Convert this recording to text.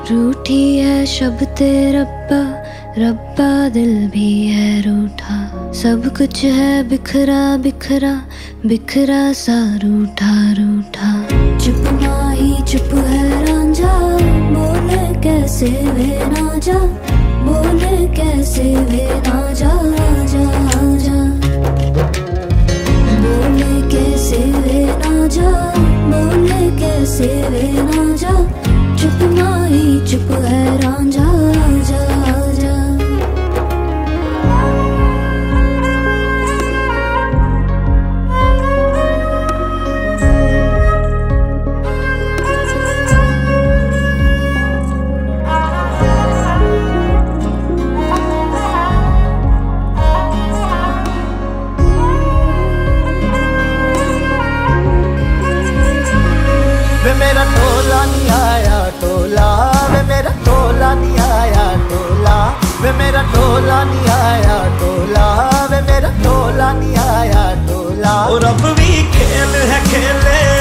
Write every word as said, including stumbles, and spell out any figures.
रूठी है शब्दे रब्बा, रब्बा दिल भी है रूठा। सब कुछ है बिखरा बिखरा, बिखरा सा रूठा रूठा। चुप माही चुप है रांझा, बोले कैसे वे ना जा, बोले कैसे वे ना जा जा जा। बोले कैसे वे ना जा, बोले कैसे वे ना जा। चुप माही चुप है रांझा जा जा। वे मेरा टोला नहीं आया टोला, वे मेरा टोला नहीं आया टोला। वे मेरा टोला नहीं आया टोला, वे मेरा टोला नहीं आया टोला। और अब भी खेल है खेले